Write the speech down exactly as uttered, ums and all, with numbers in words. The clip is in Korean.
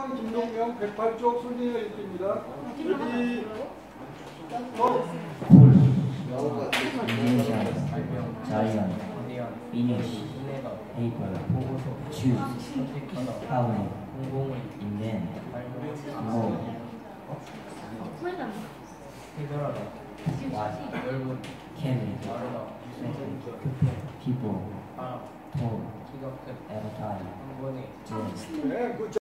김태형, 김동명 백팔 쪽 손진이가 읽습니다. 레디 고! 자이언, 피니쉬, 페이퍼, 슈즈, 파우리, 인벤, 모, 해결하다, 왓, 캐리, 피보, 톨, 에버타임, 네, 그